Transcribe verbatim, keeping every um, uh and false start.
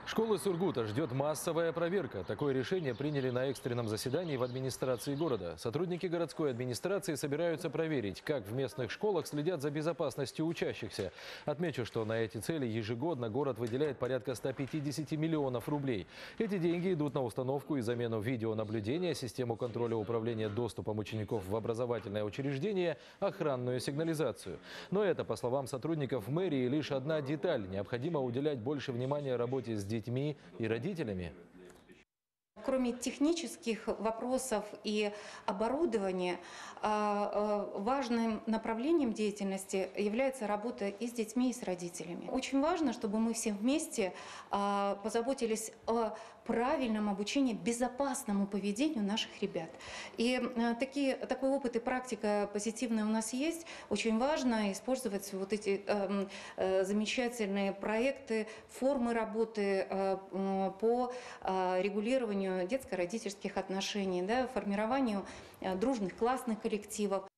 Школы Сургута ждет массовая проверка. Такое решение приняли на экстренном заседании в администрации города. Сотрудники городской администрации собираются проверить, как в местных школах следят за безопасностью учащихся. Отмечу, что на эти цели ежегодно город выделяет порядка ста пятидесяти миллионов рублей. Эти деньги идут на установку и замену видеонаблюдения, систему контроля управления доступом учеников в образовательное учреждение, охранную сигнализацию. Но это, по словам сотрудников мэрии, лишь одна деталь. Необходимо уделять больше внимания работе с детьми. детьми и родителями. Кроме технических вопросов и оборудования, важным направлением деятельности является работа и с детьми, и с родителями. Очень важно, чтобы мы все вместе позаботились о правильном обучении, безопасному поведению наших ребят. И такие, такой опыт и практика позитивная у нас есть. Очень важно использовать вот эти замечательные проекты, формы работы по регулированию детско-родительских отношений, да, формированию дружных классных коллективов.